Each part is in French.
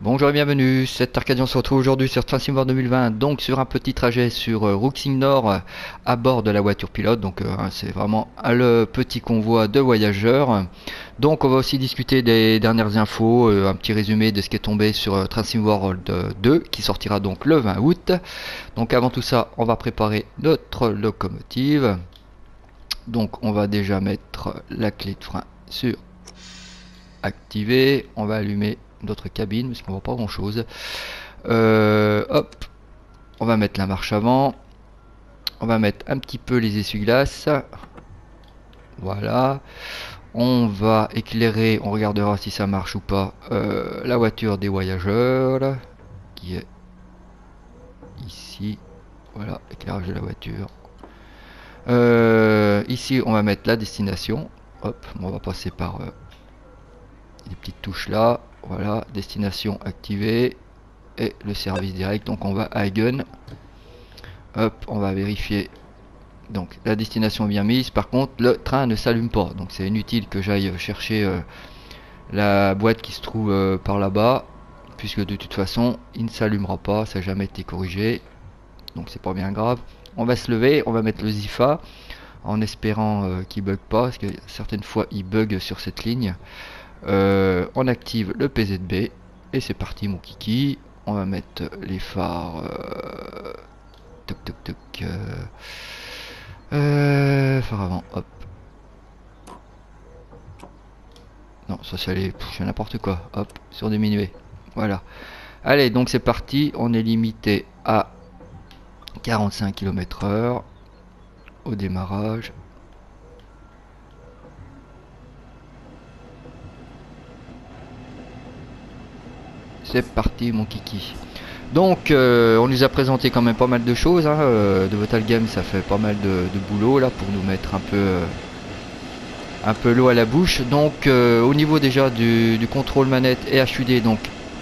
Bonjour et bienvenue, c'est Arcadian, on se retrouve aujourd'hui sur Train Sim World 2020, donc sur un petit trajet sur Ruxing Nord à bord de la voiture pilote, donc c'est vraiment le petit convoi de voyageurs. Donc on va aussi discuter des dernières infos, un petit résumé de ce qui est tombé sur Train Sim World 2 qui sortira donc le 20 août. Donc avant tout ça, on va préparer notre locomotive. Donc on va déjà mettre la clé de frein sur activer, on va allumer notre cabine parce qu'on voit pas grand chose. Hop, on va mettre la marche avant, on va mettre un petit peu les essuie-glaces, voilà, on va éclairer, on regardera si ça marche ou pas, la voiture des voyageurs là, qui est ici, voilà, éclairage de la voiture. Ici on va mettre la destination, hop, on va passer par les petites touches là, voilà, destination activée et le service direct. Donc on va à Hagen, hop, on va vérifier, donc la destination est bien mise. Par contre le train ne s'allume pas, donc c'est inutile que j'aille chercher la boîte qui se trouve par là-bas, puisque de toute façon il ne s'allumera pas, ça n'a jamais été corrigé, donc c'est pas bien grave. On va se lever, on va mettre le Zifa en espérant qu'il bug pas, parce que certaines fois il bug sur cette ligne. On active le PZB et c'est parti mon kiki. On va mettre les phares toc toc toc phare avant, hop. Non, ça c'est allé, je fais n'importe quoi, hop, sur diminuer, voilà. Allez, donc c'est parti, on est limité à 45 km/h au démarrage. C'est parti mon kiki. Donc on nous a présenté quand même pas mal de choses hein, de Votal Game, ça fait pas mal de boulot là pour nous mettre un peu l'eau à la bouche. Donc au niveau déjà du contrôle manette et HUD, donc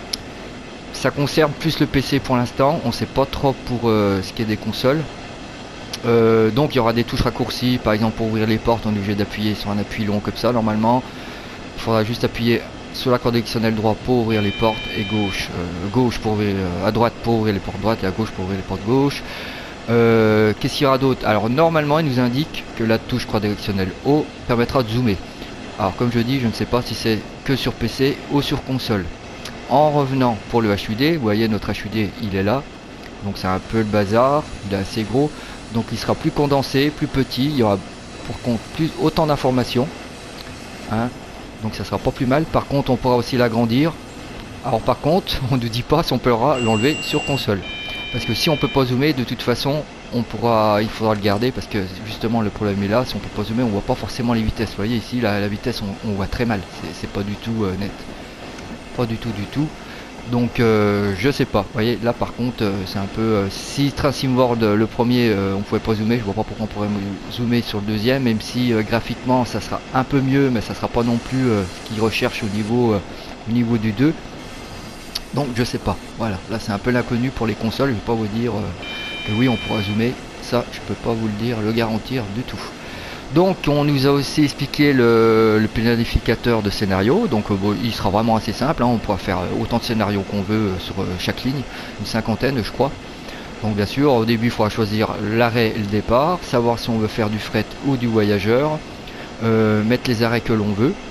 ça concerne plus le PC pour l'instant, on sait pas trop pour ce qui est des consoles. Donc il y aura des touches raccourcies, par exemple pour ouvrir les portes on est obligé d'appuyer sur un appui long comme ça normalement. Il faudra juste appuyer sur l'accord directionnel droit pour ouvrir les portes et gauche pour ouvrir, à droite pour ouvrir les portes droites et à gauche pour ouvrir les portes gauche. Qu'est-ce qu'il y aura d'autre? Alors normalement il nous indique que la touche croix directionnelle haut permettra de zoomer. Alors comme je dis, je ne sais pas si c'est que sur PC ou sur console. En revenant pour le HUD, vous voyez notre HUD il est là, donc c'est un peu le bazar, il est assez gros, donc il sera plus condensé, plus petit, il y aura pour compte autant d'informations hein. Donc ça sera pas plus mal. Par contre on pourra aussi l'agrandir. Alors par contre on ne dit pas si on pourra l'enlever sur console, parce que si on peut pas zoomer de toute façon il faudra le garder, parce que justement le problème est là, si on peut pas zoomer on voit pas forcément les vitesses. Vous voyez ici la vitesse on voit très mal, c'est pas du tout net, pas du tout. Donc je sais pas, vous voyez là par contre c'est un peu si Train Sim World le premier on pouvait pas zoomer, je vois pas pourquoi on pourrait zoomer sur le deuxième, même si graphiquement ça sera un peu mieux, mais ça sera pas non plus ce qu'ils recherchent au niveau du 2. Donc je sais pas, voilà, là c'est un peu l'inconnu pour les consoles, je vais pas vous dire que oui on pourra zoomer, ça je peux pas vous le dire, le garantir du tout. Donc on nous a aussi expliqué le planificateur de scénario, donc bon, il sera vraiment assez simple, hein, on pourra faire autant de scénarios qu'on veut sur chaque ligne, une cinquantaine je crois. Donc bien sûr au début il faudra choisir l'arrêt et le départ, savoir si on veut faire du fret ou du voyageur, mettre les arrêts que l'on veut.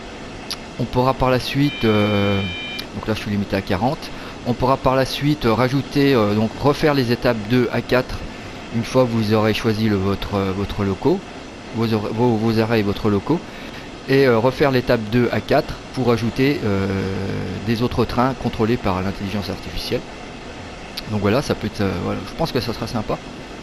On pourra par la suite, donc là je suis limité à 40, on pourra par la suite rajouter, donc refaire les étapes 2 à 4 une fois que vous aurez choisi votre loco. Vos arrêts et votre locaux, et refaire l'étape 2 à 4 pour ajouter des autres trains contrôlés par l'intelligence artificielle. Donc voilà, ça peut être voilà, je pense que ça sera sympa.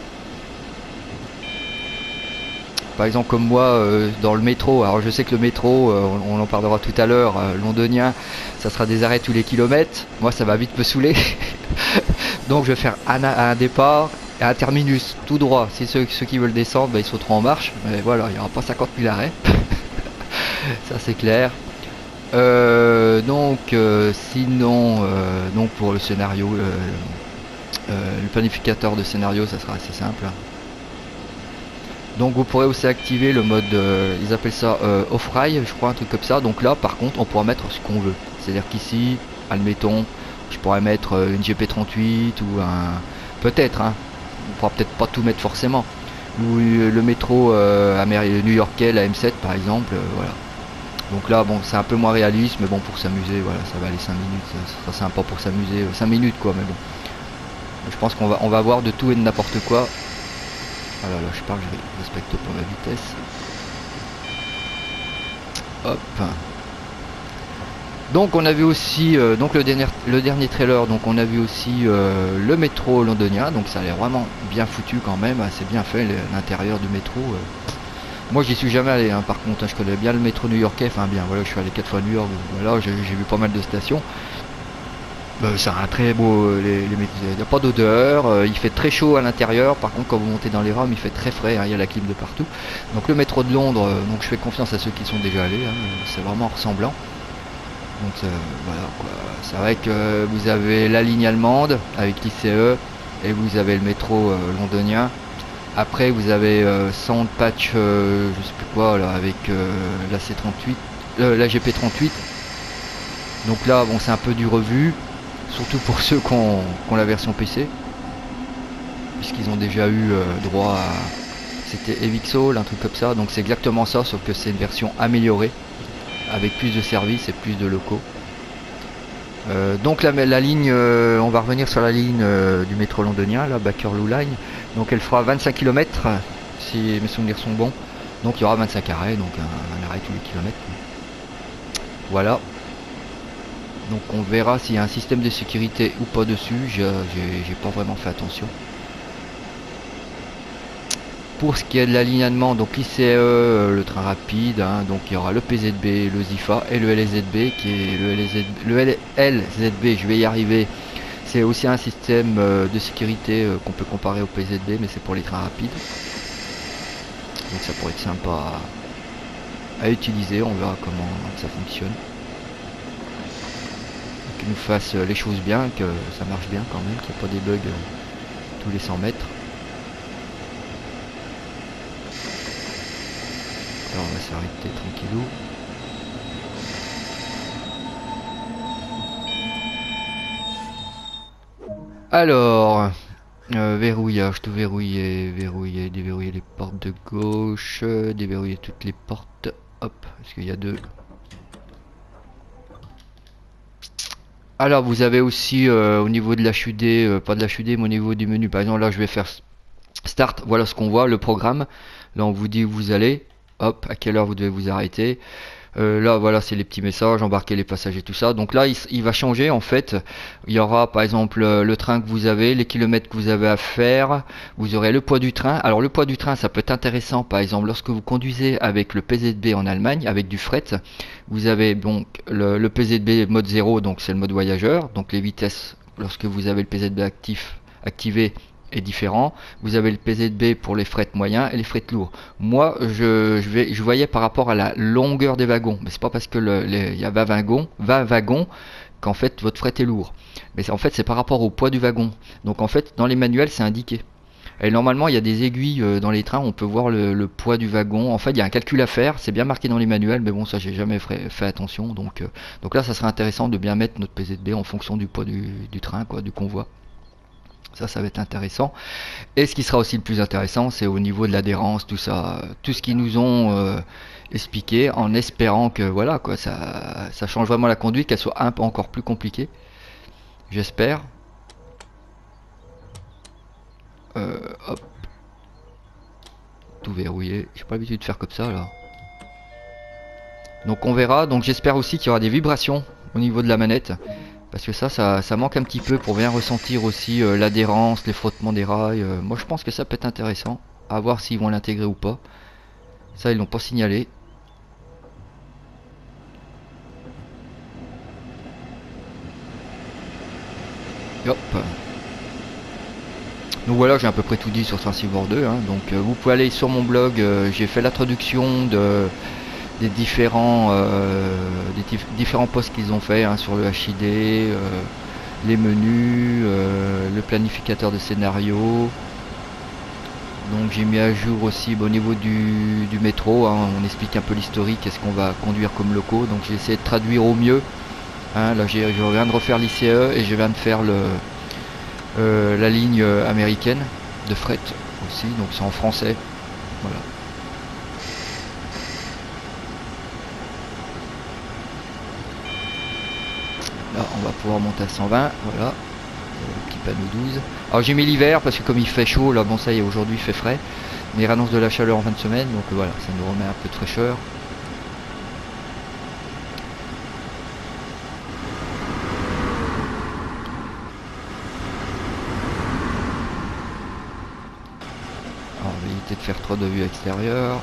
Par exemple comme moi dans le métro, alors je sais que le métro on en parlera tout à l'heure, londonien, ça sera des arrêts tous les kilomètres, moi ça va vite me saouler. Donc je vais faire un départ et un terminus tout droit. Si ceux qui veulent descendre, ils sauteront en marche. Mais voilà, il n'y aura pas 50 000 arrêts. Ça c'est clair. Sinon, donc pour le scénario, le planificateur de scénario, ça sera assez simple. Donc vous pourrez aussi activer le mode, ils appellent ça off-rail, je crois, un truc comme ça. Donc là, par contre, on pourra mettre ce qu'on veut. C'est-à-dire qu'ici, admettons, Je pourrais mettre une GP38 ou un... Peut-être, hein. On pourra peut-être pas tout mettre forcément. Ou le métro new-yorkais, la M7 par exemple, voilà. Donc là, bon, c'est un peu moins réaliste, mais bon, pour s'amuser, voilà, ça va aller 5 minutes, ça sera sympa pour s'amuser, 5 minutes quoi, mais bon. Je pense qu'on va voir de tout et de n'importe quoi. Ah là là, je parle, je respecte pas la vitesse. Hop. Donc on a vu aussi, donc le dernier trailer, donc on a vu aussi le métro londonien, donc ça a l'air vraiment bien foutu quand même, c'est bien fait l'intérieur du métro. Moi j'y suis jamais allé, hein, par contre, hein, je connais bien le métro new-yorkais, enfin bien, voilà, je suis allé 4 fois à New York, voilà, j'ai vu pas mal de stations. C'est un très beau, il n'y a pas d'odeur, il fait très chaud à l'intérieur, par contre quand vous montez dans les rames il fait très frais, hein, il y a la clim de partout. Donc le métro de Londres, donc je fais confiance à ceux qui sont déjà allés, hein, c'est vraiment ressemblant. Donc voilà quoi, c'est vrai que vous avez la ligne allemande avec l'ICE et vous avez le métro londonien. Après vous avez Soundpatch, je sais plus quoi là, avec la C38, la GP38. Donc là bon c'est un peu du revu, surtout pour ceux qui ont la version PC, puisqu'ils ont déjà eu droit à, c'était Evixol, un truc comme ça, donc c'est exactement ça, sauf que c'est une version améliorée avec plus de services et plus de locaux. Donc la ligne, on va revenir sur la ligne du métro londonien, la Bakerloo Line. Donc elle fera 25 km si mes souvenirs sont bons. Donc il y aura 25 arrêts, donc un arrêt tous les kilomètres. Voilà. Donc on verra s'il y a un système de sécurité ou pas dessus. J'ai pas vraiment fait attention. Pour ce qui est de l'alignement, donc l'ICE, le train rapide, hein, donc il y aura le PZB, le ZIFA et le LZB qui est le LZB, je vais y arriver. C'est aussi un système de sécurité qu'on peut comparer au PZB, mais c'est pour les trains rapides. Donc ça pourrait être sympa à utiliser, on verra comment ça fonctionne. Qu'il nous fasse les choses bien, que ça marche bien quand même, qu'il n'y ait pas des bugs tous les 100 mètres. Alors on va s'arrêter tranquillou. Alors, verrouillage, tout verrouiller, déverrouiller les portes de gauche, déverrouiller toutes les portes. Hop, parce qu'il y a deux. Alors vous avez aussi au niveau de l'HUD, pas de l'HUD mais au niveau du menu, par exemple là je vais faire Start, voilà ce qu'on voit, le programme. Là on vous dit où vous allez, hop, à quelle heure vous devez vous arrêter. Là voilà c'est les petits messages, embarquer les passagers, tout ça. Donc là il va changer en fait. Il y aura par exemple le train que vous avez, les kilomètres que vous avez à faire. Vous aurez le poids du train. Alors le poids du train ça peut être intéressant par exemple lorsque vous conduisez avec le PZB en Allemagne, avec du fret. Vous avez donc le PZB mode 0, donc c'est le mode voyageur. Donc les vitesses lorsque vous avez le PZB activé est différent. Vous avez le PZB pour les frettes moyens et les frettes lourds. Moi, je voyais par rapport à la longueur des wagons, mais c'est pas parce que il y a 20 wagons qu'en fait votre fret est lourd. Mais en fait, c'est par rapport au poids du wagon. Donc en fait, dans les manuels, c'est indiqué. Et normalement, il y a des aiguilles dans les trains, on peut voir le poids du wagon. En fait, il y a un calcul à faire, c'est bien marqué dans les manuels, mais bon, ça, j'ai jamais fait attention. Donc là, ça serait intéressant de bien mettre notre PZB en fonction du poids du train, quoi, du convoi. Ça va être intéressant. Et ce qui sera aussi le plus intéressant, c'est au niveau de l'adhérence, tout ça, tout ce qu'ils nous ont expliqué, en espérant que voilà, quoi, ça change vraiment la conduite, qu'elle soit un peu encore plus compliquée. J'espère. Hop. Tout verrouillé. J'ai pas l'habitude de faire comme ça là. Donc on verra. Donc j'espère aussi qu'il y aura des vibrations au niveau de la manette. Parce que ça manque un petit peu pour bien ressentir aussi l'adhérence, les frottements des rails. Moi je pense que ça peut être intéressant. À voir s'ils vont l'intégrer ou pas. Ça ils l'ont pas signalé. Hop. Donc voilà, j'ai à peu près tout dit sur Transit War 2. Hein. Donc vous pouvez aller sur mon blog. J'ai fait la traduction des différents posts qu'ils ont fait hein, sur le HID, les menus, le planificateur de scénario. Donc j'ai mis à jour aussi au niveau du métro, hein, on explique un peu l'historique, qu'est-ce qu'on va conduire comme locaux. Donc j'ai essayé de traduire au mieux Hein, là, je viens de refaire l'ICE et je viens de faire la ligne américaine de fret aussi, donc c'est en français. Voilà. Là, on va pouvoir monter à 120, voilà. Le petit panneau 12. Alors j'ai mis l'hiver parce que comme il fait chaud, là, bon ça y est, aujourd'hui il fait frais. Mais il annonce de la chaleur en fin de semaine, donc voilà, ça nous remet un peu de fraîcheur. Alors, on va éviter de faire trop de vue extérieure.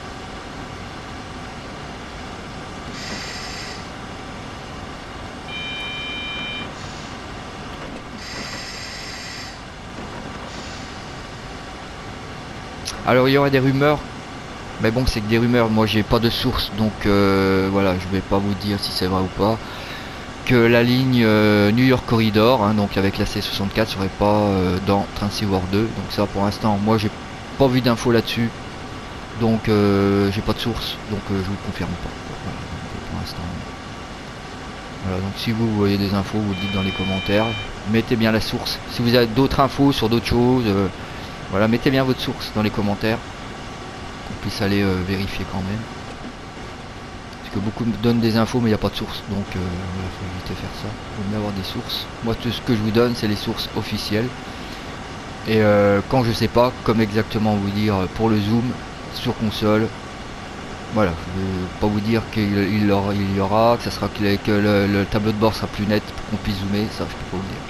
Alors il y aurait des rumeurs, mais bon c'est que des rumeurs, moi j'ai pas de source, donc voilà, je vais pas vous dire si c'est vrai ou pas, que la ligne New York Corridor, hein, donc avec la C64 serait pas dans Transit War 2, donc ça pour l'instant, moi j'ai pas vu d'infos là-dessus, donc j'ai pas de source, donc je vous confirme pas, voilà, donc, pour l'instant. Voilà, donc si vous voyez des infos, vous le dites dans les commentaires, mettez bien la source, si vous avez d'autres infos sur d'autres choses, voilà, mettez bien votre source dans les commentaires, qu'on puisse aller vérifier quand même. Parce que beaucoup me donnent des infos mais il n'y a pas de source, donc il faut éviter de faire ça. Il vaut mieux avoir des sources. Moi tout ce que je vous donne c'est les sources officielles. Et quand je sais pas, comme exactement vous dire pour le zoom sur console, voilà, je ne vais pas vous dire qu'il y aura, que ça sera que le tableau de bord sera plus net pour qu'on puisse zoomer, ça je peux pas vous dire.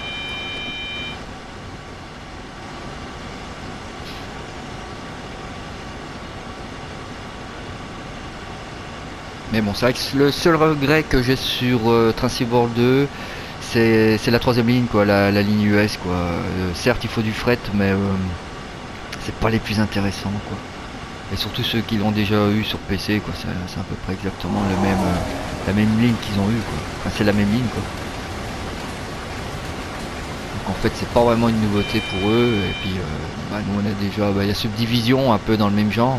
Mais bon, c'est vrai que le seul regret que j'ai sur Transit World 2, c'est la troisième ligne, quoi, la ligne US, quoi. Certes, il faut du fret, mais c'est pas les plus intéressants, quoi. Et surtout ceux qui l'ont déjà eu sur PC, quoi. C'est à peu près exactement la même ligne qu'ils ont eu, quoi. Enfin, c'est la même ligne, quoi. Donc en fait, c'est pas vraiment une nouveauté pour eux. Et puis, bah, nous, on a déjà, bah, il y a Subdivision un peu dans le même genre.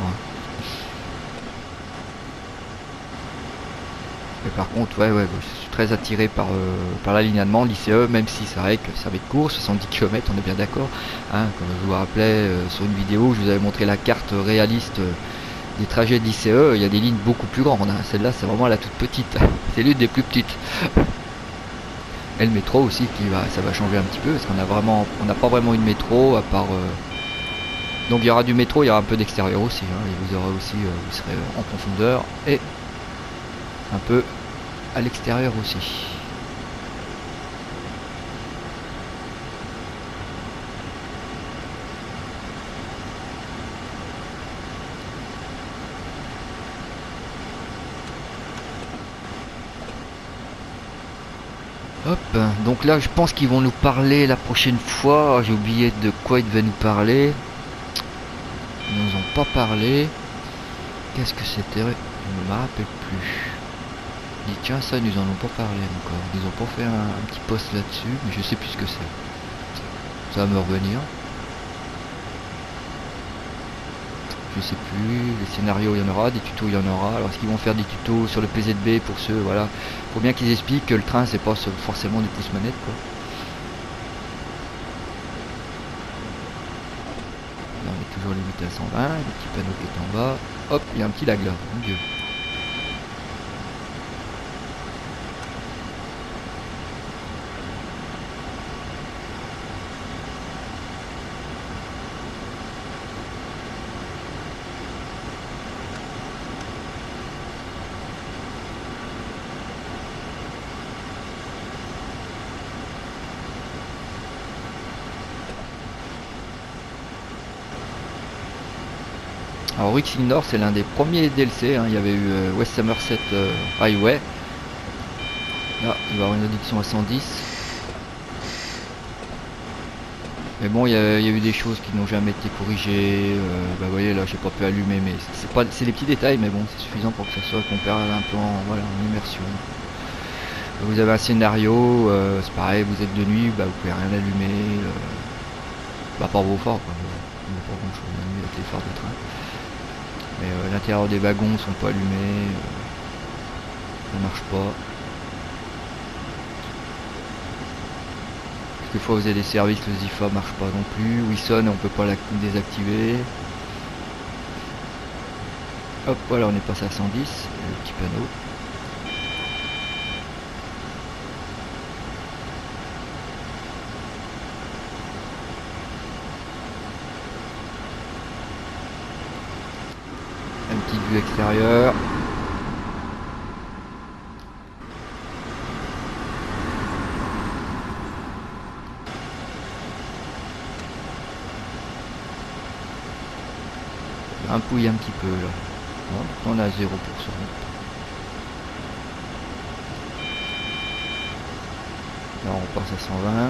Mais par contre, ouais, je suis très attiré par l'alignement, l'ICE, même si c'est vrai que ça va être court, 70 km, on est bien d'accord. Hein, comme je vous rappelais sur une vidéo, je vous avais montré la carte réaliste des trajets de l'ICE, il y a des lignes beaucoup plus grandes. Hein. Celle-là, c'est vraiment la toute petite. C'est l'une des plus petites. Et le métro aussi, ça va changer un petit peu, parce on n'a pas vraiment une métro, à part... Donc il y aura du métro, il y aura un peu d'extérieur aussi. Hein, et vous aurez aussi, vous serez en profondeur, et un peu à l'extérieur aussi. Hop, donc là je pense qu'ils vont nous parler la prochaine fois. J'ai oublié de quoi ils devaient nous parler. Ils nous ont pas parlé. Qu'est-ce que c'était? Je ne me rappelle plus. Je dis tiens, ça ils nous en ont pas parlé encore. Ils ont pas fait un petit post là-dessus, mais je sais plus ce que c'est. Ça va me revenir. Je sais plus, les scénarios il y en aura, des tutos il y en aura. Alors est-ce qu'ils vont faire des tutos sur le PZB pour ceux, voilà. Faut bien qu'ils expliquent que le train c'est pas forcément du pouce manette, quoi. Là on est toujours limité à 120, le petit panneau qui est en bas. Hop, il y a un petit lag là, mon dieu. Alors Rixing North c'est l'un des premiers DLC, hein. Il y avait eu West Somerset Highway. Là il va y avoir une réduction à 110. Mais bon il y a eu des choses qui n'ont jamais été corrigées. Bah vous voyez là j'ai pas pu allumer, mais c'est des petits détails, mais bon c'est suffisant pour que ça soit qu'on perde un peu voilà, en immersion. Vous avez un scénario, c'est pareil, vous êtes de nuit, bah vous pouvez rien allumer. Bah pas vos phares quoi. Il n'y a pas grand chose la nuit avec les phares de train. Mais l'intérieur des wagons sont pas allumés, ça marche pas. Quelquefois vous avez des services, le Zifa marche pas non plus, ou il sonne et on peut pas la désactiver. Hop, voilà, on est passé à 110, le petit panneau. Une petite vue extérieure. Un pouille un petit peu là. Bon, on a 0%. Là on passe à 120.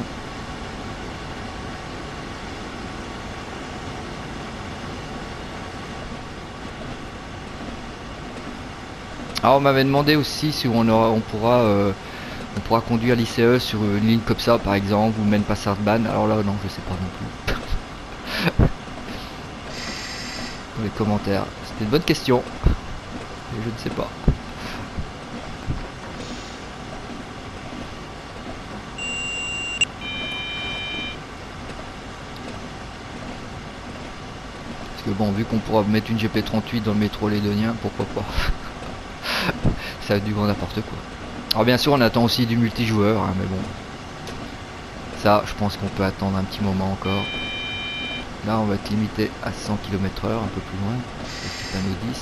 Alors on m'avait demandé aussi si on pourra conduire l'ICE sur une ligne comme ça par exemple, ou même pas Sardban. Alors là non, je sais pas non plus. Dans les commentaires, c'était une bonne question. Et je ne sais pas. Parce que bon, vu qu'on pourra mettre une GP38 dans le métro lédonien, pourquoi pas. Ça a du grand n'importe quoi. Alors bien sûr on attend aussi du multijoueur, hein, mais bon. Ça je pense qu'on peut attendre un petit moment encore. Là on va être limité à 100 km/h, un peu plus loin. Le petit panneau 10.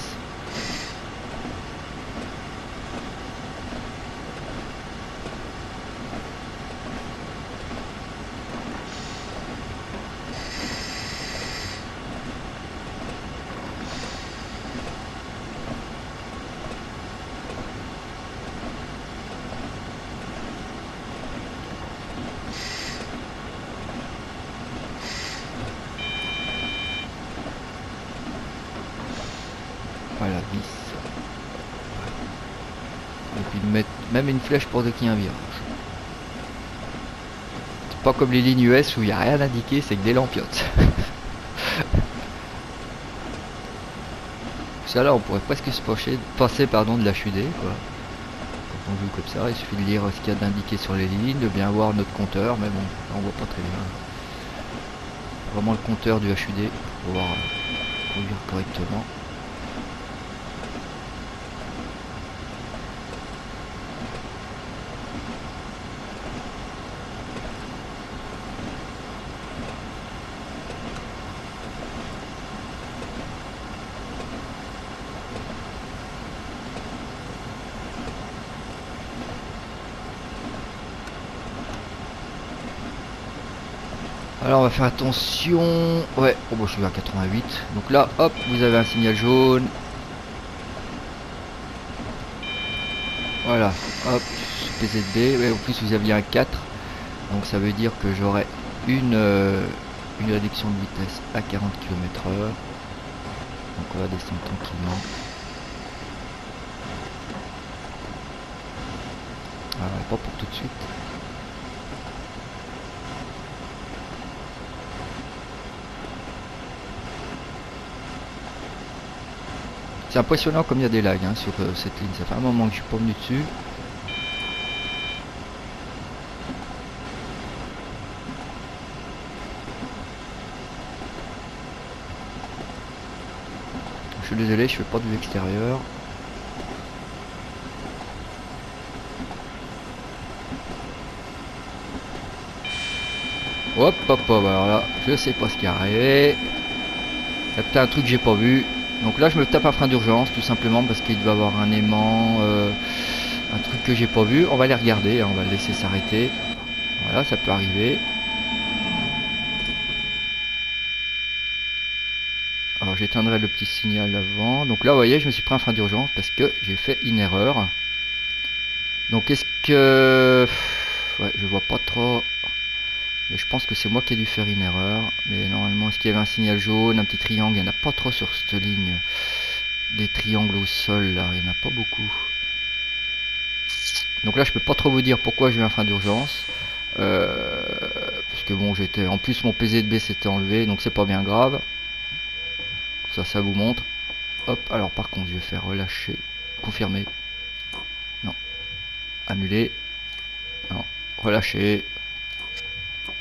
Voilà, 10. Et puis mettre même une flèche pour dès qu'il y a un virage. C'est pas comme les lignes US où il n'y a rien indiqué, c'est que des lampiotes. Ça là on pourrait presque se passer pardon, de l'HUD quoi. Quand on joue comme ça, il suffit de lire ce qu'il y a d'indiqué sur les lignes, de bien voir notre compteur, mais bon, là on voit pas très bien. Vraiment le compteur du HUD pour pouvoir conduire correctement. Alors on va faire attention. Ouais, oh bon, je suis à 88. Donc là, hop, vous avez un signal jaune. Voilà, hop, PZB. Ouais, en plus vous aviez un 4. Donc ça veut dire que j'aurai une réduction de vitesse à 40 km/h. Donc on va descendre tranquillement. Alors, pas pour tout de suite. C'est impressionnant comme il y a des lags hein, sur cette ligne. Ça fait un moment que je suis pas venu dessus. Je suis désolé, je fais pas de vue extérieure. Hop hop hop, alors là, je sais pas ce qui est arrivé. Il y a peut-être un truc que j'ai pas vu. Donc là je me tape un frein d'urgence tout simplement parce qu'il doit avoir un aimant, un truc que j'ai pas vu. On va les regarder, hein, on va le laisser s'arrêter. Voilà, ça peut arriver. Alors j'éteindrai le petit signal avant. Donc là vous voyez je me suis pris un frein d'urgence parce que j'ai fait une erreur. Donc est-ce que... Ouais, je vois pas trop... Mais je pense que c'est moi qui ai dû faire une erreur. Mais normalement, est-ce qu'il y avait un signal jaune, un petit triangle? Il n'y en a pas trop sur cette ligne. Des triangles au sol, là. Il n'y en a pas beaucoup. Donc là, je peux pas trop vous dire pourquoi j'ai eu un frein d'urgence. Parce que bon, j'étais... En plus, mon PZB s'était enlevé, donc c'est pas bien grave. Ça vous montre. Hop, alors par contre, je vais faire relâcher. Confirmer. Non. Annuler. Non. Relâcher.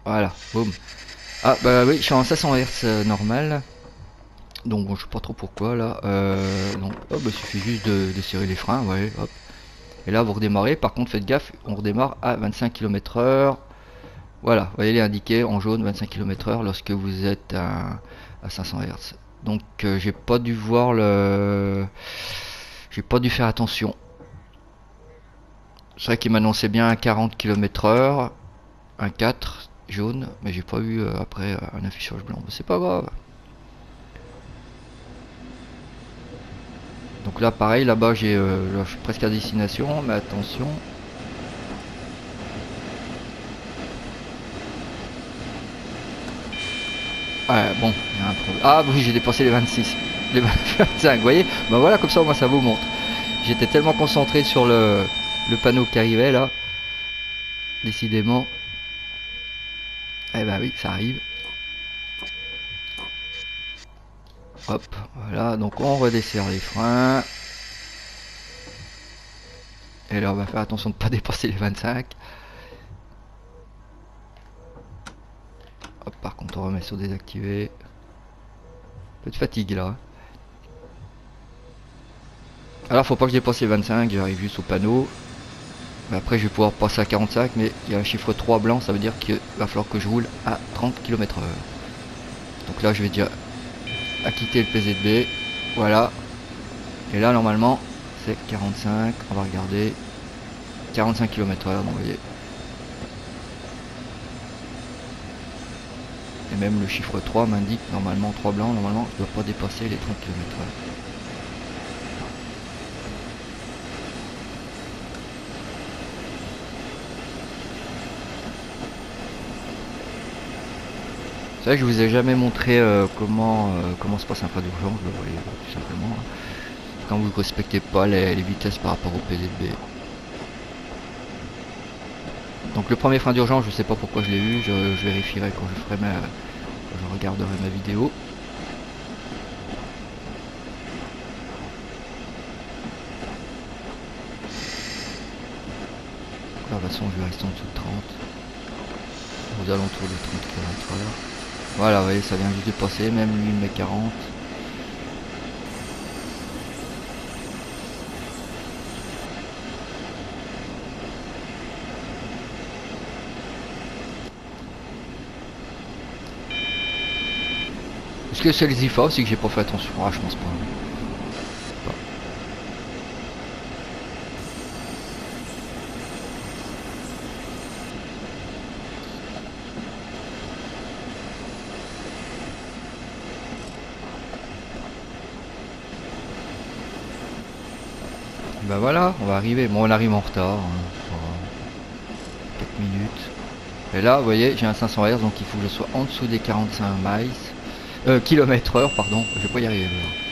Voilà, boum. Ah bah oui, je suis en 500 Hz normal. Donc bon, je sais pas trop pourquoi là. Donc, oh, bah, il suffit juste de serrer les freins, ouais, hop. Et là, vous redémarrez. Par contre, faites gaffe, on redémarre à 25 km/h. Voilà, vous voyez, il est indiqué en jaune 25 km/h lorsque vous êtes à 500 Hz. Donc, j'ai pas dû voir le. J'ai pas dû faire attention. C'est vrai qu'il m'annonçait bien un 40 km/h, un 4 jaune, mais j'ai pas eu après un affichage blanc. C'est pas grave. Donc là, pareil, là-bas, je suis presque à destination, mais attention. Ouais, bon, il y a un problème. Ah oui, j'ai dépassé les 26, les 25, vous voyez. Ben voilà, comme ça, moi, ça vous montre. J'étais tellement concentré sur le panneau qui arrivait là, décidément. Eh ben oui, ça arrive. Hop, voilà, donc on redesserre les freins. Et là, on va faire attention de ne pas dépasser les 25. Hop, par contre, on remet sur désactiver. Peu de fatigue là. Alors, faut pas que je dépasse les 25, j'arrive juste au panneau. Après, je vais pouvoir passer à 45, mais il y a un chiffre 3 blanc, ça veut dire qu'il va falloir que je roule à 30 km/h. Donc là, je vais déjà acquitter le PZB. Voilà. Et là, normalement, c'est 45. On va regarder. 45 km/h, donc vous voyez. Et même le chiffre 3 m'indique normalement 3 blancs. Normalement, je ne dois pas dépasser les 30 km/h. C'est vrai que je vous ai jamais montré comment se passe un frein d'urgence, vous voyez tout simplement. Hein. Quand vous ne respectez pas les vitesses par rapport au PZB. Donc le premier frein d'urgence, je sais pas pourquoi je l'ai eu, je vérifierai quand je regarderai ma vidéo. De toute façon, je vais rester en dessous de 30. Aux alentours de 30 km/h. Voilà, vous voyez, ça vient juste de passer, même lui il met 40. Est-ce que c'est le Zifa aussi que j'ai pas fait attention? Ah, je pense pas. Ben voilà, on va arriver. Bon, on arrive en retard hein, pour 4 minutes. Et là, vous voyez, j'ai un 500 Hz, donc il faut que je sois en dessous des 45 miles. Km/h, pardon. Je vais pas y arriver.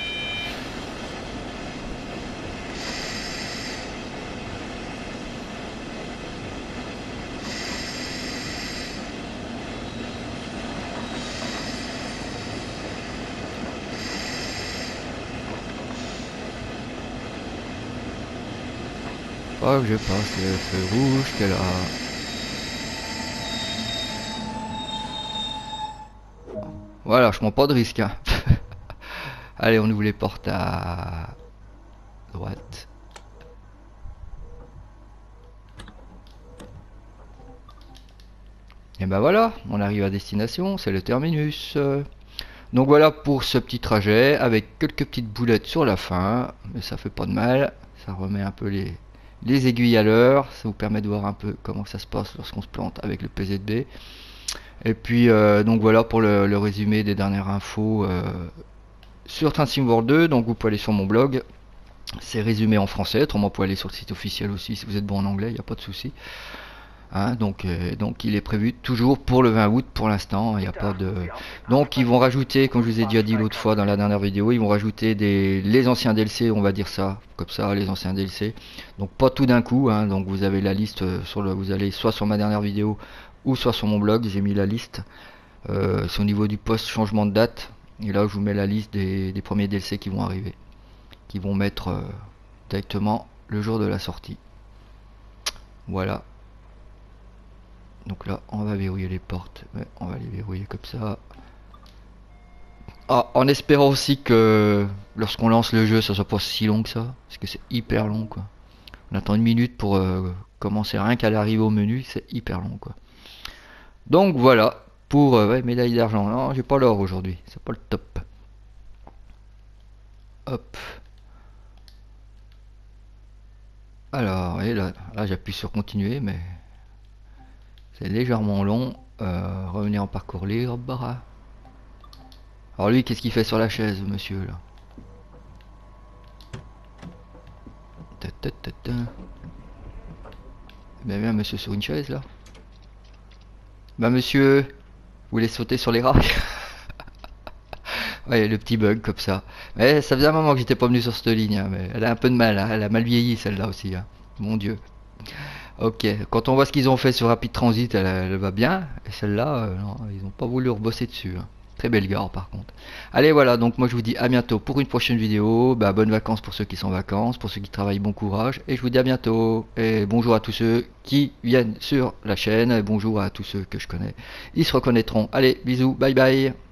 Oh, je passe le feu rouge qu'elle a. Voilà, je prends pas de risque. Hein. Allez, on ouvre les portes à droite. Et ben voilà, on arrive à destination, c'est le terminus. Donc voilà pour ce petit trajet avec quelques petites boulettes sur la fin, mais ça fait pas de mal, ça remet un peu les aiguilles à l'heure, ça vous permet de voir un peu comment ça se passe lorsqu'on se plante avec le PZB. Et puis donc voilà pour le résumé des dernières infos sur Train Sim World 2. Donc vous pouvez aller sur mon blog, c'est résumé en français, autrement vous pouvez aller sur le site officiel aussi si vous êtes bon en anglais, il n'y a pas de souci. Hein, donc il est prévu toujours pour le 20 août pour l'instant, il n'y a pas de... Donc ils vont rajouter, comme je vous ai déjà dit l'autre fois dans la dernière vidéo, ils vont rajouter les anciens DLC, on va dire ça, comme ça, les anciens DLC. Donc pas tout d'un coup, hein, donc vous avez la liste, vous allez soit sur ma dernière vidéo ou soit sur mon blog, j'ai mis la liste. C'est au niveau du post changement de date, et là je vous mets la liste des premiers DLC qui vont arriver, qui vont mettre directement le jour de la sortie. Voilà. Donc là, on va verrouiller les portes. Ouais, on va les verrouiller comme ça. Ah, en espérant aussi que lorsqu'on lance le jeu, ça soit pas si long que ça. Parce que c'est hyper long, quoi. On attend une minute pour commencer rien qu'à l'arrivée au menu. C'est hyper long, quoi. Donc voilà. Pour ouais, médaille d'argent. Non, j'ai pas l'or aujourd'hui. C'est pas le top. Hop. Alors, et là j'appuie sur continuer, mais c'est légèrement long. Revenir en parcours libre. Alors lui, qu'est-ce qu'il fait sur la chaise, monsieur, là? Ta, ta, ta, ta. Ben bien, monsieur sur une chaise, là. Bah monsieur, vous voulez sauter sur les rails? Ouais, le petit bug comme ça. Mais ça faisait un moment que j'étais pas venu sur cette ligne, hein, mais elle a un peu de mal, hein, elle a mal vieilli celle-là aussi, hein. Mon Dieu. Ok, quand on voit ce qu'ils ont fait sur Rapid Transit, elle va bien. Et celle-là, non, ils ont pas voulu rebosser dessus, hein. Très belle gare par contre. Allez voilà, donc moi je vous dis à bientôt pour une prochaine vidéo. Bah, bonnes vacances pour ceux qui sont en vacances, pour ceux qui travaillent, bon courage. Et je vous dis à bientôt. Et bonjour à tous ceux qui viennent sur la chaîne. Et bonjour à tous ceux que je connais. Ils se reconnaîtront. Allez, bisous, bye bye.